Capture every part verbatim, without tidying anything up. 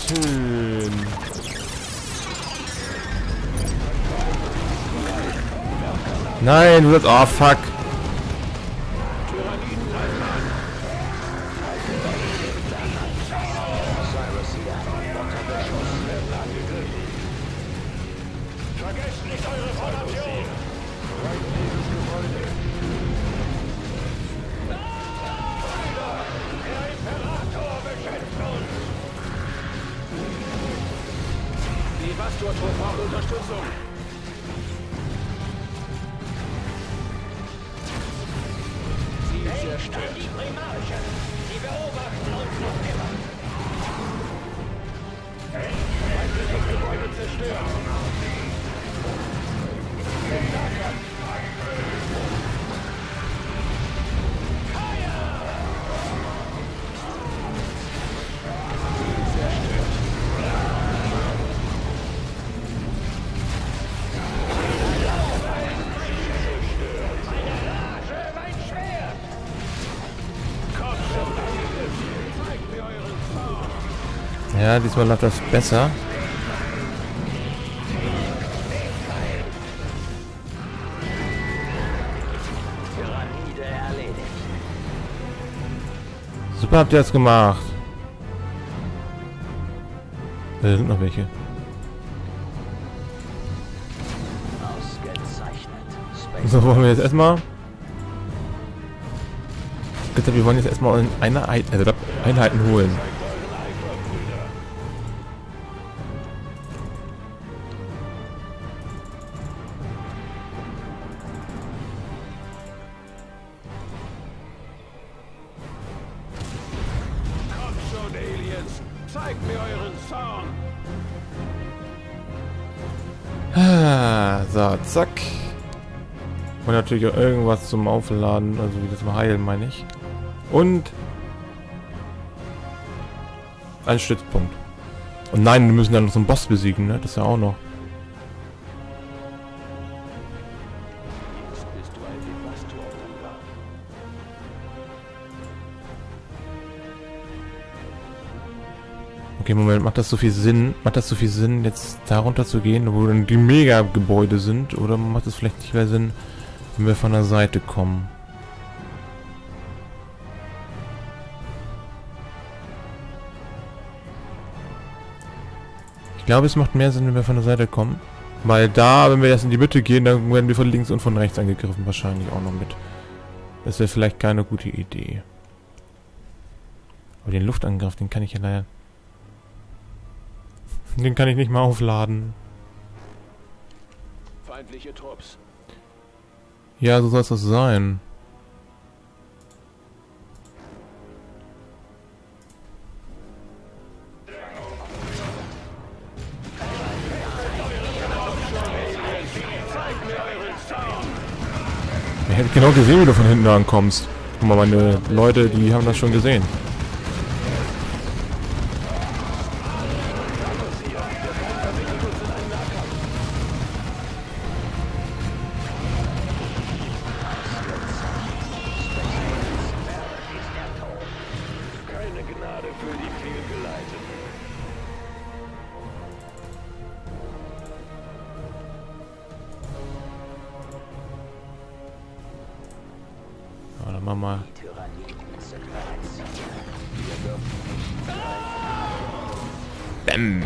schön. Nein, du wirst... Oh, fuck. Vergesst nicht eure Formation! Der Imperator beschützt uns! Die Bastor-Truppe braucht Unterstützung! Sie zerstört die Primarche! Sie beobachten uns noch immer! Feindliches Gebäude zerstört! Ja, diesmal läuft das besser. Super, habt ihr das gemacht. Da sind noch welche. So, wollen wir jetzt erstmal... Bitte, wir wollen jetzt erstmal eine Ein also Einheiten holen. Zeigt mir euren Zorn! Ah, so, zack. Und natürlich auch irgendwas zum Aufladen, also wie das mal heilen, meine ich. Und ein Stützpunkt. Und nein, wir müssen dann noch so einen Boss besiegen, ne? Das ist ja auch noch. Okay, Moment, macht das so viel Sinn? Macht das so viel Sinn, jetzt darunter zu gehen, wo dann die Mega-Gebäude sind? Oder macht es vielleicht nicht mehr Sinn, wenn wir von der Seite kommen? Ich glaube, es macht mehr Sinn, wenn wir von der Seite kommen. Weil da, wenn wir jetzt in die Mitte gehen, dann werden wir von links und von rechts angegriffen. Wahrscheinlich auch noch mit. Das wäre vielleicht keine gute Idee. Aber den Luftangriff, den kann ich ja leider... Den kann ich nicht mal aufladen. Feindliche Trupps. Ja, so soll es das sein. Ich hätte genau gesehen, wie du von hinten ankommst. Guck mal, meine Leute, die haben das schon gesehen. Oder Mama. Bäm.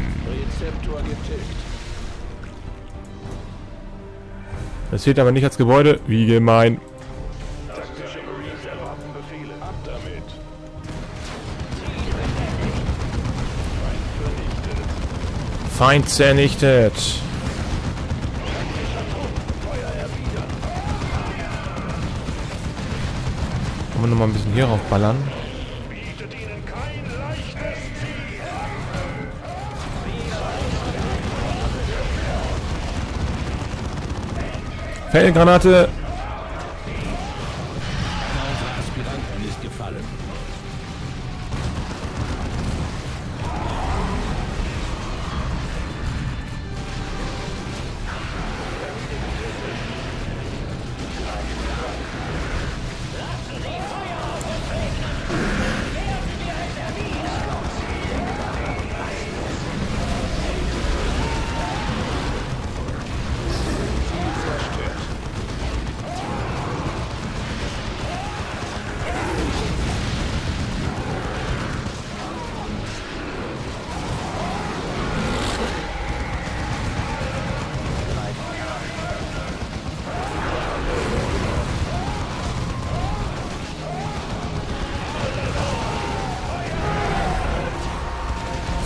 Das zählt aber nicht als Gebäude. Wie gemein. Feind zernichtet. Wollen wir noch mal ein bisschen hier raufballern? Fellgranate.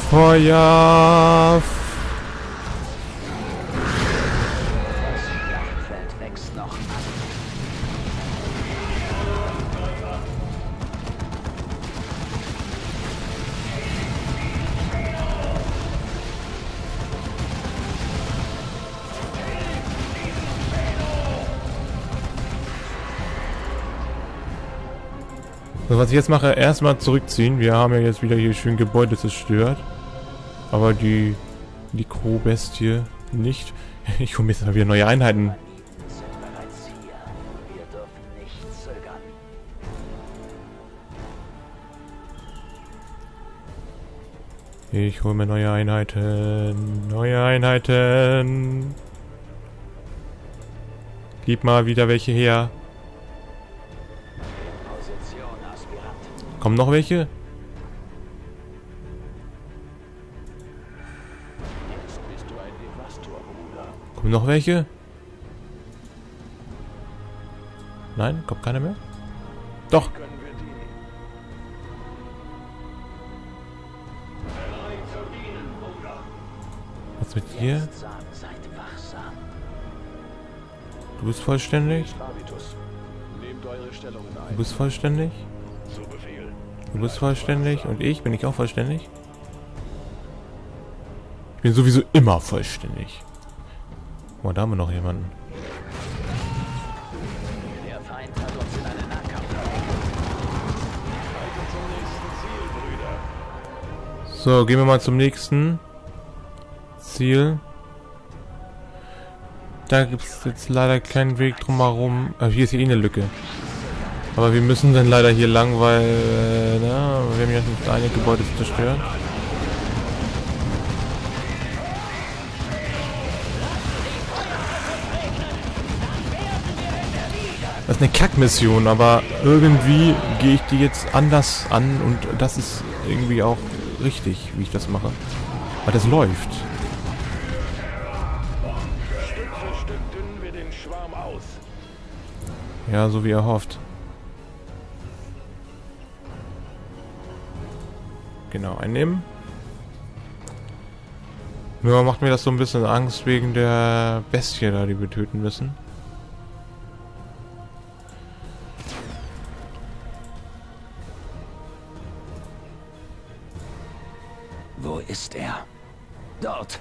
Feuer! Feld wächst noch an. So, was ich jetzt mache, erstmal zurückziehen. Wir haben ja jetzt wieder hier schön Gebäude zerstört. Aber die, die Crow-Bestie nicht. Ich hole mir jetzt mal wieder neue Einheiten. Ich hole mir neue Einheiten. Neue Einheiten. Gib mal wieder welche her. Kommen noch welche? Kommen noch welche? Nein, kommt keiner mehr? Doch. Was mit dir? Du bist vollständig? Du bist vollständig? Du bist vollständig und ich? Bin ich auch vollständig? Ich bin sowieso immer vollständig. Oh, da haben wir noch jemanden. Der Feind hat uns in eine Nahkampf. So, gehen wir mal zum nächsten Ziel. Da gibt es jetzt leider keinen Weg drumherum. Ah, hier ist hier eh eine Lücke. Aber wir müssen dann leider hier lang, weil äh, na, wir haben jetzt einige Gebäude zerstört. Das ist eine Kackmission, aber irgendwie gehe ich die jetzt anders an und das ist irgendwie auch richtig, wie ich das mache. Weil das läuft. Stück für Stück dünnen wir den Schwarm aus. Ja, so wie er hofft. Genau, einnehmen. Nur macht mir das so ein bisschen Angst wegen der Bestie da, die wir töten müssen. Wo ist er? Dort.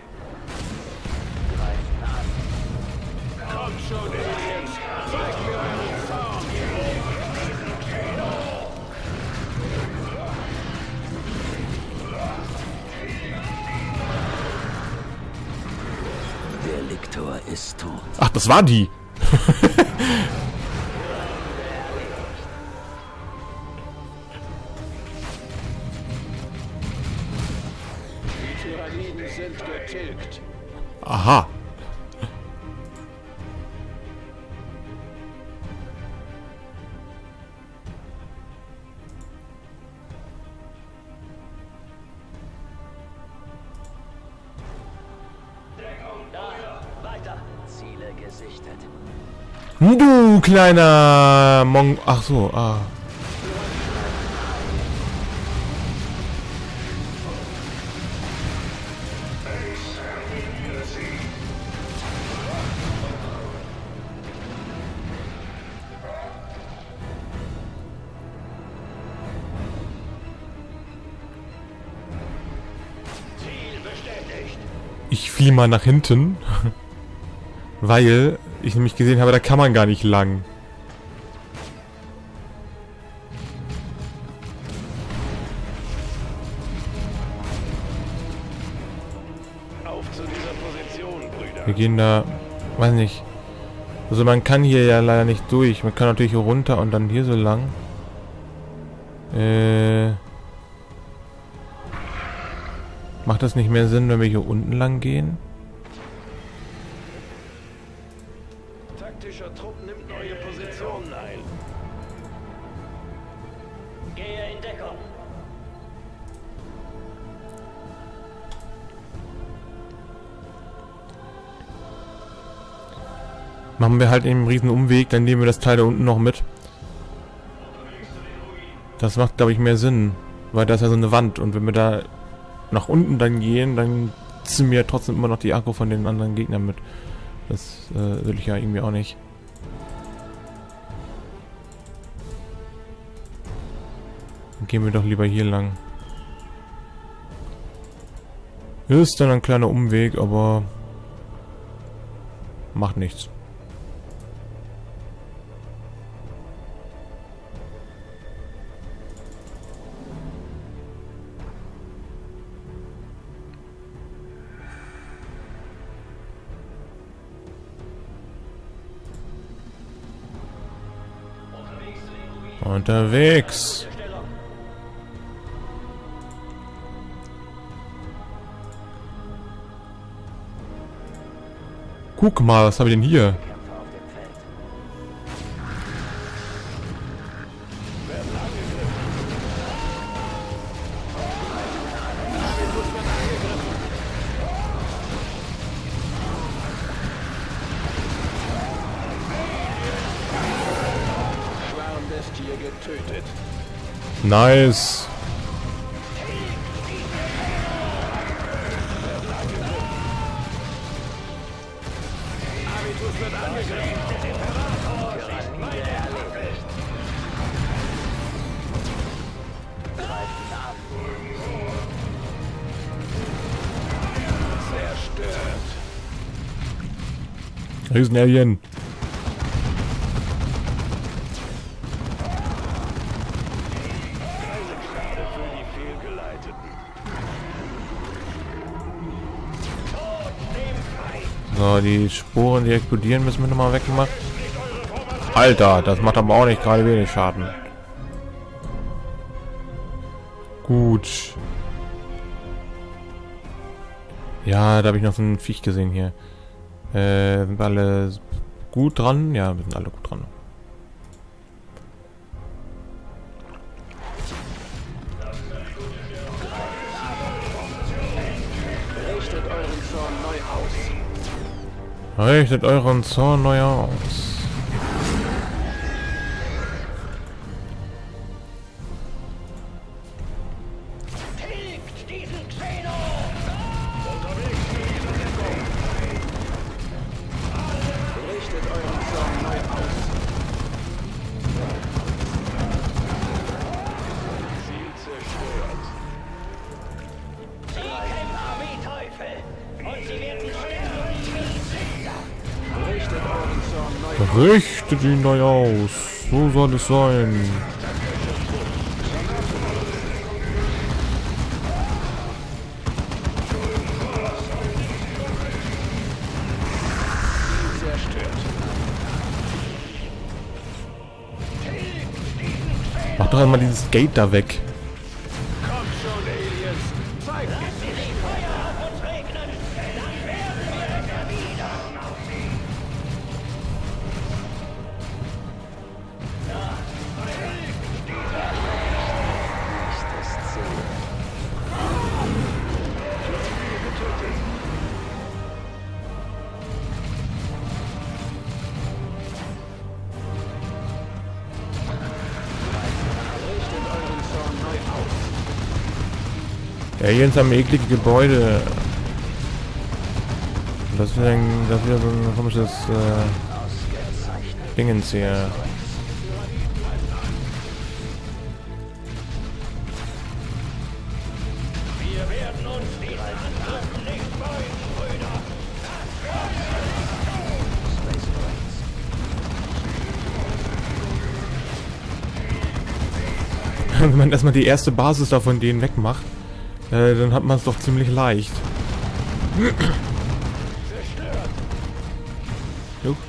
Komm schon, Aliens! Zeig mir euren Zorn! Der Liktor ist tot. Ach, das war die! Die Tyranniden sind getilgt. Aha. Ziele gesichtet. Du kleiner Mon... Ach so, ah. Ich fiel mal nach hinten, weil ich nämlich gesehen habe, da kann man gar nicht lang. Auf zu dieser Position, Brüder. Wir gehen da, weiß nicht. Also man kann hier ja leider nicht durch. Man kann natürlich hier runter und dann hier so lang. Äh... Macht das nicht mehr Sinn, wenn wir hier unten lang gehen? Taktischer Trupp nimmt neue Positionen ein. Gehe in Deckung. Machen wir halt eben einen riesen Umweg, dann nehmen wir das Teil da unten noch mit. Das macht, glaube ich, mehr Sinn. Weil da ist ja so eine Wand und wenn wir da nach unten dann gehen, dann ziehen mir trotzdem immer noch die Akku von den anderen Gegnern mit. Das äh, will ich ja irgendwie auch nicht. Dann gehen wir doch lieber hier lang. Ist dann ein kleiner Umweg, aber macht nichts. Unterwegs. Guck mal, was habe ich denn hier? Schwarmbestie getötet. Nice. Habitus wird angegriffen. Zerstört. Riesenalien. Für die Fehlgeleiteten. So, die Sporen, die explodieren, müssen wir nochmal wegmachen. Alter, das macht aber auch nicht gerade wenig Schaden. Gut. Ja, da habe ich noch so ein Viech gesehen hier. Äh, sind wir alle gut dran? Ja, wir sind alle gut dran. Richtet euren Zorn neu aus. Richtet euren Zorn neu aus. Tilgt diesen Xeno! Richtet euren Zorn neu aus. Ziel zerstört. Sie kämpfen wie Teufel! Und sie werden sterben wie Sünder! Richtet euren Zorn neu aus. Richtet ihn neu aus. So soll es sein. Mach doch einmal dieses Gate da weg. Kommt schon, Aliens. Zeigt Lass sie die Feuer auf uns regnen! Dann werden wir es erwidern! das Ziel. Getötet. Richtet euren Zorn neu aus. Ja, hier sind am eklige Gebäude. Das ist, ein, das ist wieder so ein komisches äh, Dingens hier. Wir werden uns diesen Angriffen nicht beugen, Brüder! Wenn man erstmal die erste Basis da von denen wegmacht, äh, dann hat man es doch ziemlich leicht. Zerstört. Jupp.